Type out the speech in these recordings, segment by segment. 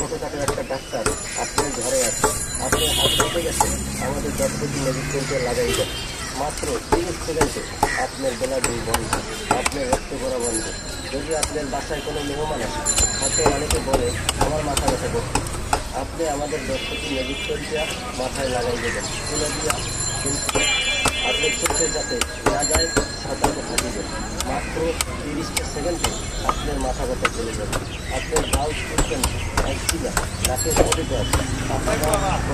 ছোটখাটো একটা ডাক্তার আপনার ঘরে আছে, আপনার হাত রেখে গেছে, আমাদের ডক্টরটি মেডিকেলকে লাগাই দেন। মাত্র 30 সেকেন্ডে আপনার বেলাডুল বন্ধ, আপনার রক্ত করা বন্ধ। যদি আপনার বাসায় কোনো মেহমান আসে, হয়তো অনেকে বলে আমার মাথা ব্যথা করছে, আপনি আমাদের ডক্টরটি মেডিকেলটা মাথায় লাগাই দেবেন, তুলে দিয়া কিন্তু আপনার চোখে যাতে না যায় সতর্ক থাকিবেন। মাত্র 30 সেকেন্ডে আপনার মাথা ব্যথা চলে যাবে। আপনার গাল ফুলছেন একদিনা নাকের পরিবেশ, আপনারা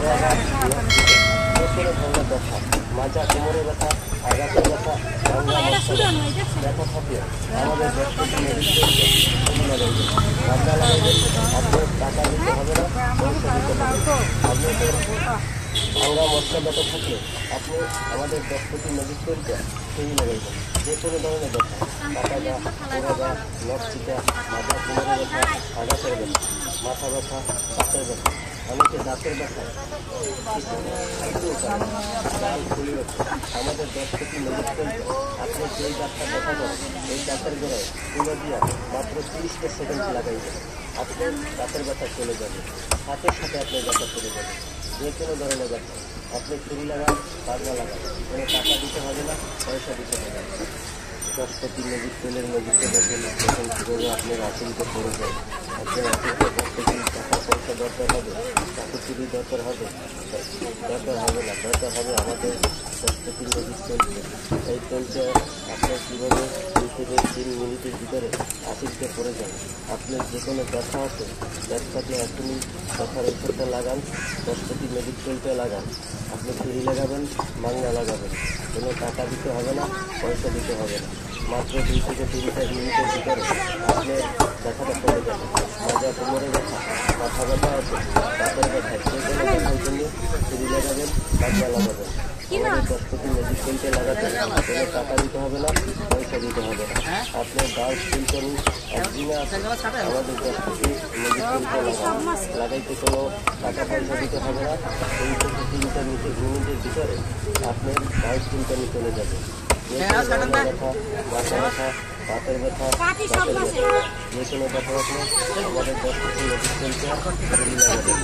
যে কোনো ধরনের ব্যথা, মাজা কোমরে ব্যথা, আঘাতে ব্যথা, ব্যথা থাকে আমাদের ডক্টরটি মেডিকেলকে লাগাইবেন। রান্না লাগাইবেন, আপনার টাকা দিতে হবে না, পয়সা দিতে হবে। আপনাদের আঙ্গা মশলা ব্যথা থাকলে আপনি আমাদের ডক্টরটি মেডিকেলটা সেই লাগাইবেন। যে কোনো ধরনের ব্যথা, কাটা গা, পোড়া গা, নখচিকা, মাথা কোমরে ব্যথা, আঘাতের ব্যথা, মাথা ব্যথা, দাঁতের ব্যথা, অনেকে দাঁতের ব্যথা কিছু খাইতেও পারে, গাল ফুলে ওঠে। আমাদের ডক্টরটি মেডিকেলটা আপনি যেই দাঁতটা ব্যথা করেন এই দাঁতের গোড়ায় তুলে দিয়া মাত্র 30 সেকেন্ড লাগাইবেন। আপনার দাঁতের ব্যথা চলে যাবে, সাথে সাথে আপনার ব্যথা চলে যাবে। যে কোনো ধরনের ব্যথা, আপনি ছুরি লাগান, পাগলা লাগান, কোনো টাকা দিতে হবে না, পয়সা দিতে হবে না। ডক্টরটি মেডিকেলের মেডিকেল দেখেন যখন কীভাবে আপনার আচরিতে পড়ে যায়, আপনার আচরিতে করতে গেলে টাকা পয়সা দরকার হবে, টাকা চুরি দরকার হবে না, দরকার হবে আমাদের ডক্টরটি মেডিকেল। এই তেলটা আপনার কীভাবে 2 থেকে 3 মিনিটের ভিতরে আচরিতে পড়ে যান। আপনার যে কোনো ব্যথা আছে, ব্যথাতে এখনই ব্যথার ওষুধটা লাগান, ডক্টরটি মেডিকেলটা লাগান। আপনি ছুরি লাগাবেন, মাংনা লাগাবেন, কোনো টাকা দিতে হবে না, পয়সা দিতে হবে না। মাত্র 2 থেকে 3 মিনিটের ভিতরে আপনার ব্যথাটা কমে যাবে। মাজা কোমরে ব্যথা, মাথা ব্যথা আছে, দাঁতের ব্যথা, যে কোনো ব্যথার জন্য ছুরি লাগাবেন, মাংনা লাগাবেন। আমাদের ডক্টরটি মেডিকেলটা লাগাতে কোনো টাকা দিতে হবে না, পয়সা দিতে হবে না। আপনার গাল ফুলকনি একদিনে আছে, আমাদের ডক্টরটি মেডিকেলটা লাগাইতে কোনো টাকা পয়সা দিতে হবে না। 2 থেকে 3 মিনিটের ভিতরে আপনার গাল ফুলকনি চলে যাবে। ব্যথা, মাথা ব্যথা, দাঁতের ব্যথা, যে কোনো ব্যথা আপনি আমাদের ডক্টরটি মেডিকেলটা লাগাবেন।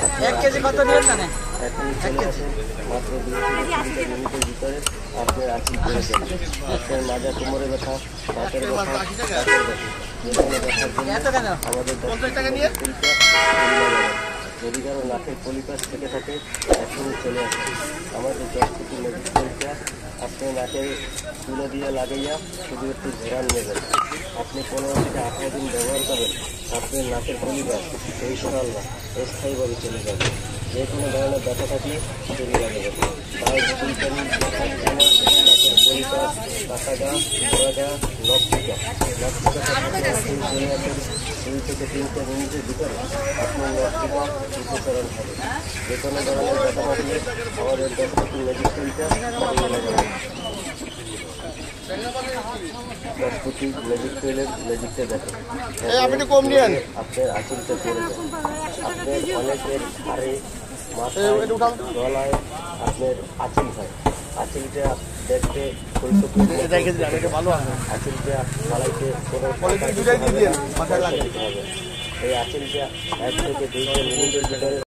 এখন চলে আসেন, মাত্র 2 থেকে 3 মিনিটের ভিতরে আপনার আঁচিল পড়ে যাবে। আপনার মাজা কোমরে ব্যথা, দাঁতের ব্যথা, দাঁতের ব্যথা, যে কোনো ব্যথার জন্য আমাদের ডক্টরটি মেডিকেলটা লাগাবেন। যদি কারো নাকের পলিপাস থেকে থাকে এখনই চলে আসে, আমাদের ডক্টরটি মেডিকেলটা আপনার নাকের তুলো দিয়ে লাগাইয়া শুধু একটু ঘোরান নেবেন। আপনি 15 থেকে 18 দিন ব্যবহার করেন, আপনার নাকের পলিপাস ইনশাআল্লাহ স্থায়ীভাবে চলে যাবে। যে কোনো ধরনের ব্যথা থাকলে চলে লাগাবেন। তাই চুলকানি, নাকের পলিপাস, কাটা গা, পোড়া গা, নখচিকা থাকলে চলে আসেন। 2 থেকে 3 মিনিটের ভিতরে আপনার নখচিকা উপকরণ হবে। যে কোনো ধরনের ব্যথা থাকলে আমাদের ডক্টরটি মেডিকেলটা লাগাবেন। ডক্টরটি মেডিকেলের মেডিকটা দেখেন, আপনার আঁচলটা পড়ে যায়। আপনার অনেকের ঘাড়ে, মাথায়, গলায় আপনার আঁচিল হয়। আঁচিলটা দেখতে আঁচিলটা ফালাইতে কোনো হবে। এই আঁচিলটা 1 থেকে 2 মিনিটের ভিতরে